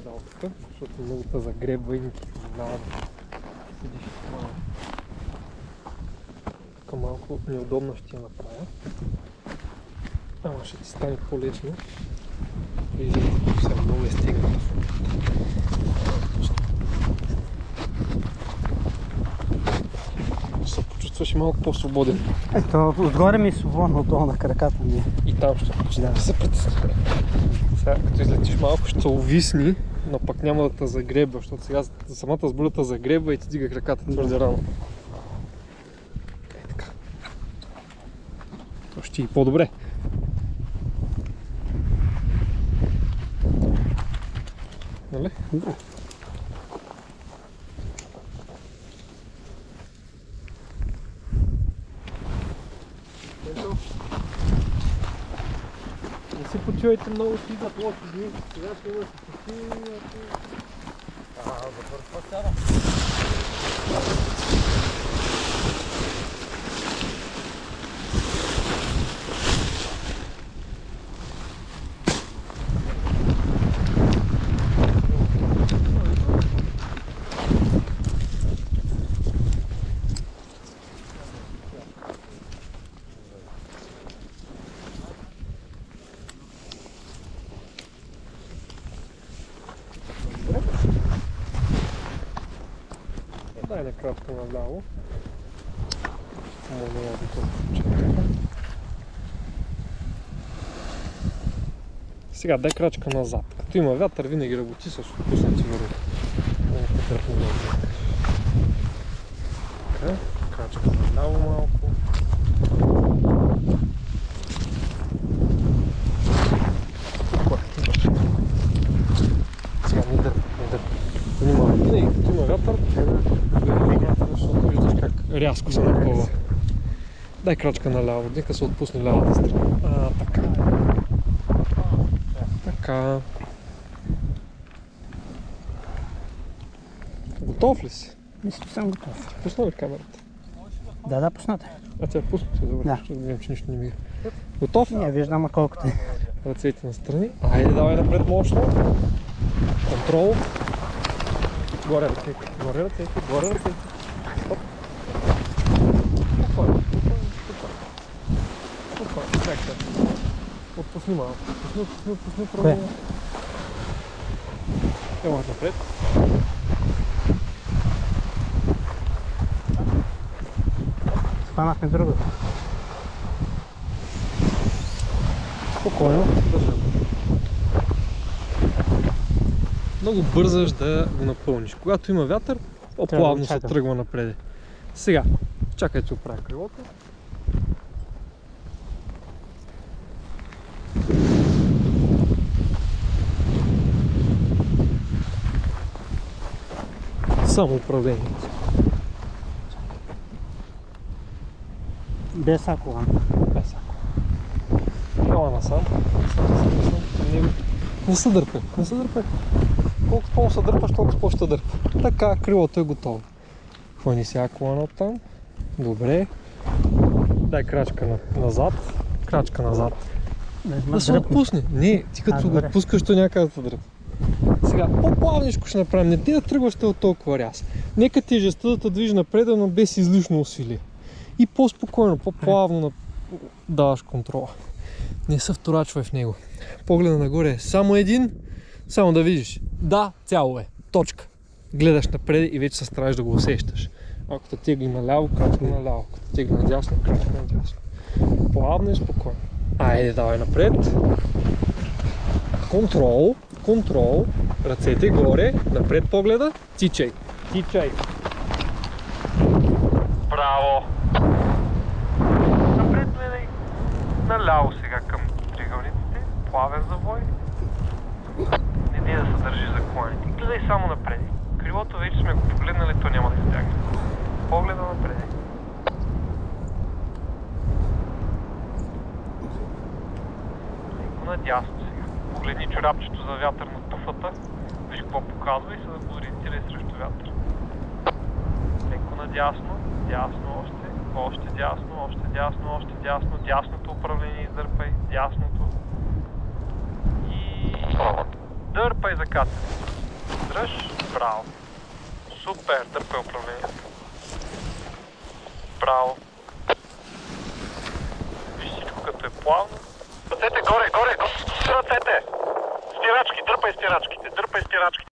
седалката, защото много те загребва и не ти позволява да седиш малко. Тук малко неудобно ще я направя. Ама ще ти стане по-лесно. Виждате, че съм много стегнат. Ще се почувстваш малко по-свободен. Ето, отгоре ми е свободно, отдолу на краката ми. И там ще почне да се притесня. Сега, като излетиш малко, ще се увисни, но пък няма да те загреба, защото сега самата сбруля те загреба и ти дига краката твърде рано. Е така. То ще и по-добре. Нали? Да. Не си почивайте много, си идват лоши дни. Сега ще има да се почи. За първ път сяда. Дай на кратко наляво. Сега дай крачка назад. Като има вятър, винаги работи с отпуснати върви. Така, крачка наляво малко. Сега не дърпа, не дърпа. Внимавай, винаги като има вятър, защото виждаш как рязко се напълва. Дай крачка наляво, нека се отпусне лявата страна. Така. Така. Готов ли си? Мисля, че съм готов. Пусна ли камерата? Да, пуснате. Тя пусна се, добре, Да. защото видим, че нищо не мига. Готов? Не виждам, а колкото е. Ръцете настрани. Айде, давай напред мощно. Контрол. Горе ръцете, горе ръцете, горе ръцете. Стоп. Спокойно, спокойно, спокойно. Спокойно, чакай. Отпусни малко. Отпусни, пробвай. Ела напред. Хванахме другото. Спокойно. Много бързаш да го напълниш. Когато има вятър, по-плавно се тръгва напред. Сега, чакай, че оправя крилото. Само управлението. Без акула. Без ако. Ела насам. Не се дърпай, не се дърпай. Колкото по-се дърпаш, толкова по-ще дърпа. Така, крилото е готово. Хвани сега колана оттам. Добре. Дай крачка назад. Крачка назад. Да се отпусне. Не, ти като го отпускаш, то някъде да се дръпа. Сега, по-плавничко ще направим. Не ти да тръгваш от толкова ряз. Нека тежестта да те движи напред, но без излишно усилие. И по-спокойно, по-плавно даваш контрола. Не се вторачвай в него. Погледа нагоре е само един, само да видиш. Да, цяло е. Точка. Гледаш напред и вече се стараеш да го усещаш. Ако те тегли наляво, крачка наляво. Ако те тегли надясно, крачка надясно. Плавно и спокойно. Айде, давай напред. Контрол, контрол. Ръцете горе, напред погледа. Тичай. Тичай. Браво! Напред гледай. Наляво сега към триъгълниците. Плавен завой. Не да се държи за коланите. Гледай само напред. Крилото вече сме го погледнали, то няма да стягне. Погледа напред. Леко надясно сега. Погледни чорапчето за вятър на туфата. Виж какво показва и се да ориентирай срещу вятър. Леко надясно. Дясно още. Още дясно, още дясно, още дясно. Дясното управление издърпай. Дясното. И дърпай закат. Дръж. Браво. Супер, дърпай управлението. Браво. Виж всичко като е плавно. Ръцете горе, горе, ръцете! Спирачки, дърпай спирачките, дърпай спирачките.